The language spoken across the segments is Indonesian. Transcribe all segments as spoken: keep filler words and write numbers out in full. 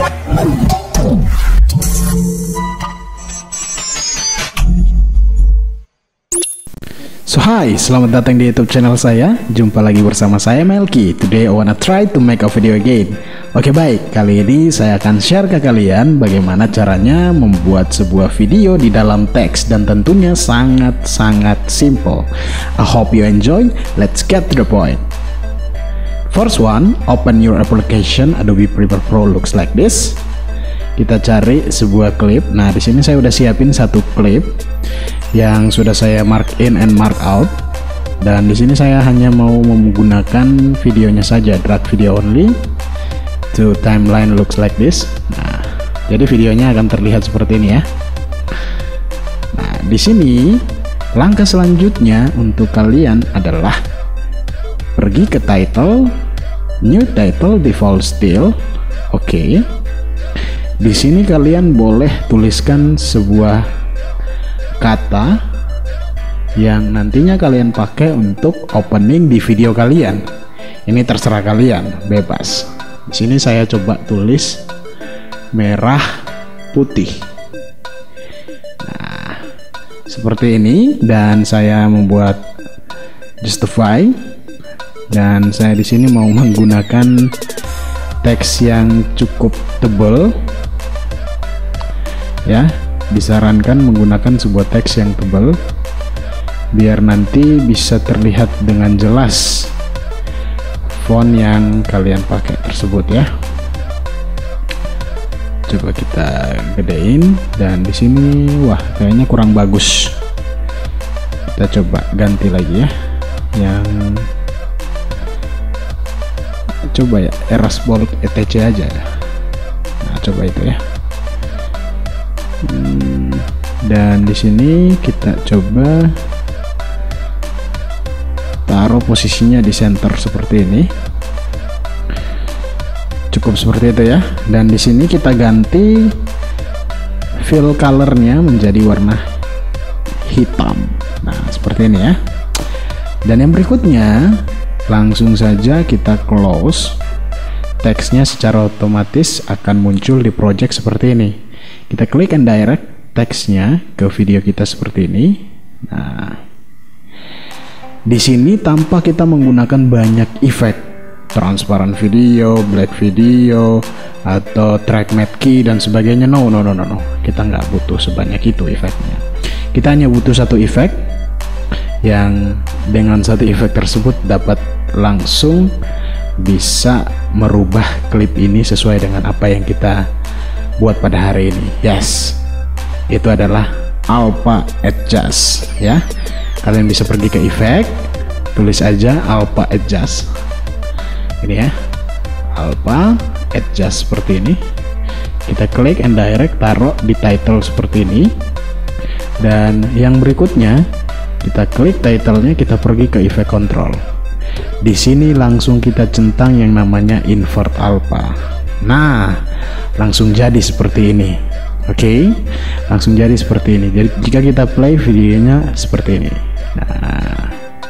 So hi, selamat datang di YouTube channel saya. Jumpa lagi bersama saya Melky. Today I wanna try to make a video again. Oke baik, kali ini saya akan share ke kalian bagaimana caranya membuat sebuah video di dalam teks, dan tentunya sangat-sangat simple. I hope you enjoy. Let's get to the point. First one, open your application. Adobe Premiere Pro looks like this. Kita cari sebuah klip. Nah, di sini saya udah siapin satu klip yang sudah saya mark in and mark out, dan di sini saya hanya mau menggunakan videonya saja, drag video only to timeline looks like this. Nah, jadi videonya akan terlihat seperti ini ya. Nah, di sini langkah selanjutnya untuk kalian adalah pergi ke title, new title, default still. Oke. Okay. Di sini kalian boleh tuliskan sebuah kata yang nantinya kalian pakai untuk opening di video kalian. Ini terserah kalian, bebas. Di sini saya coba tulis merah putih. Nah, seperti ini, dan saya membuat justify, dan saya di sini mau menggunakan teks yang cukup tebal. Ya, disarankan menggunakan sebuah teks yang tebal biar nanti bisa terlihat dengan jelas font yang kalian pakai tersebut ya. Coba kita gedein, dan di sini wah kayaknya kurang bagus. Kita coba ganti lagi ya, yang coba ya erase bold etc aja. Nah, coba itu ya. Hmm, dan di sini kita coba taruh posisinya di center seperti ini. Cukup seperti itu ya. Dan di sini kita ganti fill colornya menjadi warna hitam. Nah, seperti ini ya. Dan yang berikutnya langsung saja kita close. Teksnya secara otomatis akan muncul di project seperti ini. Kita klik and direct teksnya ke video kita seperti ini. Nah, di sini tanpa kita menggunakan banyak efek, transparan video, black video, atau track matte key dan sebagainya. No, no, no, no, no. Kita nggak butuh sebanyak itu efeknya. Kita hanya butuh satu efek yang dengan satu efek tersebut dapat langsung bisa merubah klip ini sesuai dengan apa yang kita buat pada hari ini. Yes, itu adalah Alpha Adjust ya. Kalian bisa pergi ke efek, tulis aja Alpha Adjust. Ini ya, Alpha Adjust seperti ini. Kita klik and direct, taruh di title seperti ini. Dan yang berikutnya kita klik titlenya, kita pergi ke efek control. Di sini langsung kita centang yang namanya invert alpha. Nah, langsung jadi seperti ini. Oke, okay? Langsung jadi seperti ini. Jadi jika kita play videonya seperti ini. Nah,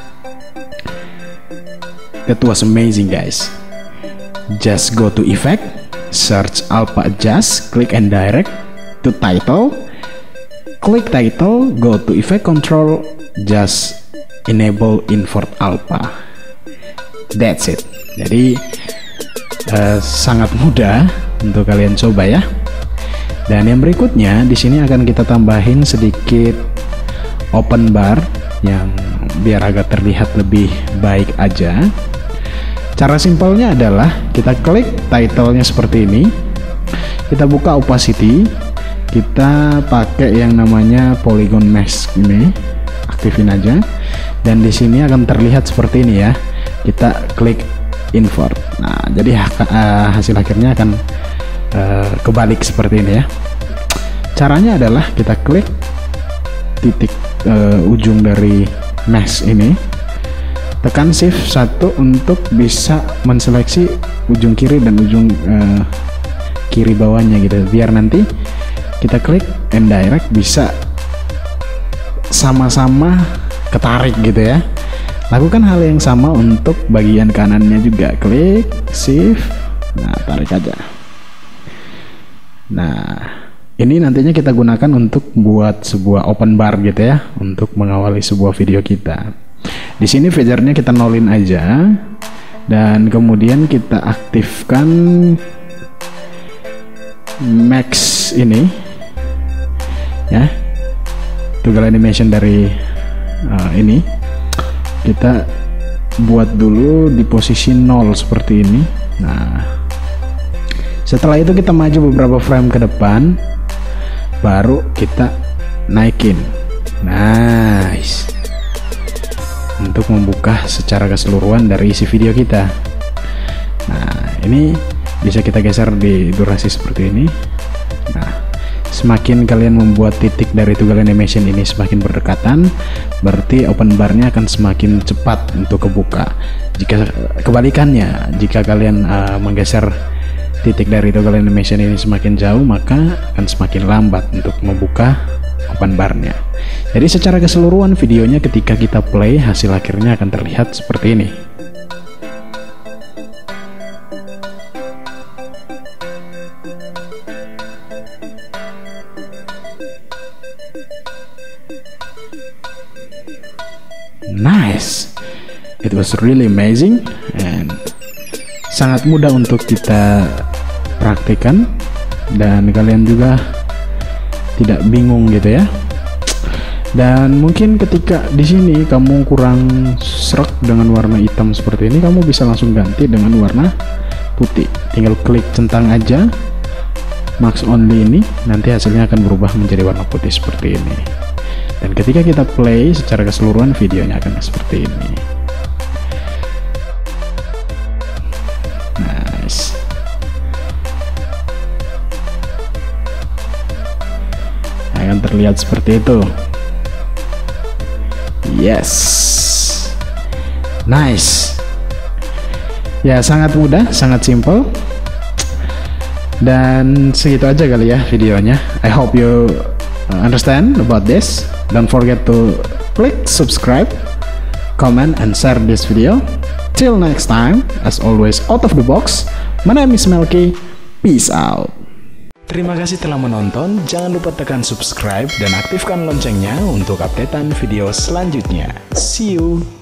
that was amazing guys. Just go to effect, search Alpha Adjust, click and direct to title, click title, go to effect control, just enable invert alpha. That's it. Jadi uh, sangat mudah untuk kalian coba ya. Dan yang berikutnya di sini akan kita tambahin sedikit open bar yang biar agak terlihat lebih baik aja. Cara simpelnya adalah kita klik titlenya seperti ini, kita buka opacity, kita pakai yang namanya polygon mask ini, aktifin aja, dan di sini akan terlihat seperti ini ya. Kita klik invert. Nah, jadi uh, hasil akhirnya akan uh, kebalik seperti ini ya. Caranya adalah kita klik titik uh, ujung dari mesh ini, tekan shift satu untuk bisa menseleksi ujung kiri dan ujung uh, kiri bawahnya gitu, biar nanti kita klik and direct bisa sama-sama ketarik gitu ya. Lakukan hal yang sama untuk bagian kanannya juga, klik shift, nah tarik aja. Nah, ini nantinya kita gunakan untuk buat sebuah open bar gitu ya, untuk mengawali sebuah video kita. Di sini feature-nya kita nolin aja, dan kemudian kita aktifkan max ini ya, toggle animation dari uh, ini kita buat dulu di posisi nol seperti ini. Nah, setelah itu kita maju beberapa frame ke depan, baru kita naikin. Nice, untuk membuka secara keseluruhan dari isi video kita. Nah, ini bisa kita geser di durasi seperti ini. Nah, semakin kalian membuat titik dari toggle animation ini semakin berdekatan, berarti open bar-nya akan semakin cepat untuk kebuka. Jika kebalikannya, jika kalian uh, menggeser titik dari toggle animation ini semakin jauh, maka akan semakin lambat untuk membuka open bar-nya. Jadi secara keseluruhan videonya ketika kita play, hasil akhirnya akan terlihat seperti ini. Nice, it was really amazing and sangat mudah untuk kita praktikkan, dan kalian juga tidak bingung gitu ya. Dan mungkin ketika di sini kamu kurang srek dengan warna hitam seperti ini, kamu bisa langsung ganti dengan warna putih. Tinggal klik centang aja max only ini, nanti hasilnya akan berubah menjadi warna putih seperti ini. Dan ketika kita play secara keseluruhan, videonya akan seperti ini. Nice. Akan terlihat seperti itu. Yes. Nice. Ya, sangat mudah, sangat simple. Dan segitu aja kali ya videonya. I hope you understand about this. Don't forget to click subscribe, comment, and share this video. Till next time, as always, out of the box, my name is Melky. Peace out. Terima kasih telah menonton. Jangan lupa tekan subscribe dan aktifkan loncengnya untuk updatean video selanjutnya. See you.